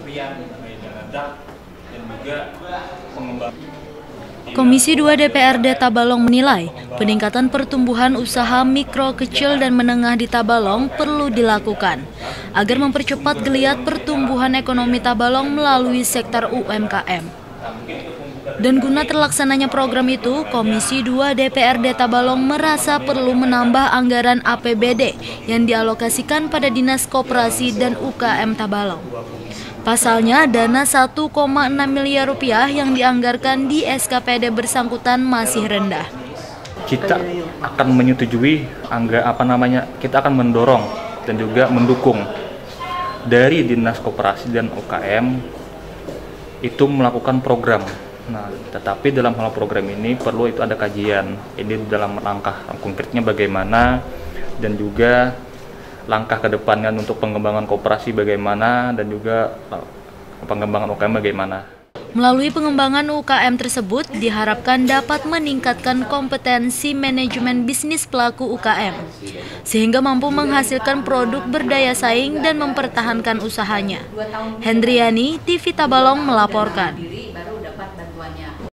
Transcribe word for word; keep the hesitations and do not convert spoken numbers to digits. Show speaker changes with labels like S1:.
S1: dan juga pengembangan.
S2: Komisi dua D P R D Tabalong menilai peningkatan pertumbuhan usaha mikro, kecil, dan menengah di Tabalong perlu dilakukan agar mempercepat geliat pertumbuhan ekonomi Tabalong melalui sektor U M K M. Dan guna terlaksananya program itu, Komisi dua D P R D Tabalong merasa perlu menambah anggaran A P B D yang dialokasikan pada Dinas Koperasi dan U K M Tabalong. Pasalnya, dana satu koma enam miliar rupiah yang dianggarkan di S K P D bersangkutan masih rendah.
S1: Kita akan menyetujui angga apa namanya, kita akan mendorong dan juga mendukung dari Dinas Koperasi dan U K M itu melakukan program. Nah, tetapi dalam hal program ini perlu itu ada kajian. Ini dalam langkah konkretnya bagaimana dan juga langkah ke depannya untuk pengembangan koperasi bagaimana dan juga pengembangan U K M bagaimana.
S2: Melalui pengembangan U K M tersebut diharapkan dapat meningkatkan kompetensi manajemen bisnis pelaku U K M sehingga mampu menghasilkan produk berdaya saing dan mempertahankan usahanya. Hendriani, T V Tabalong melaporkan.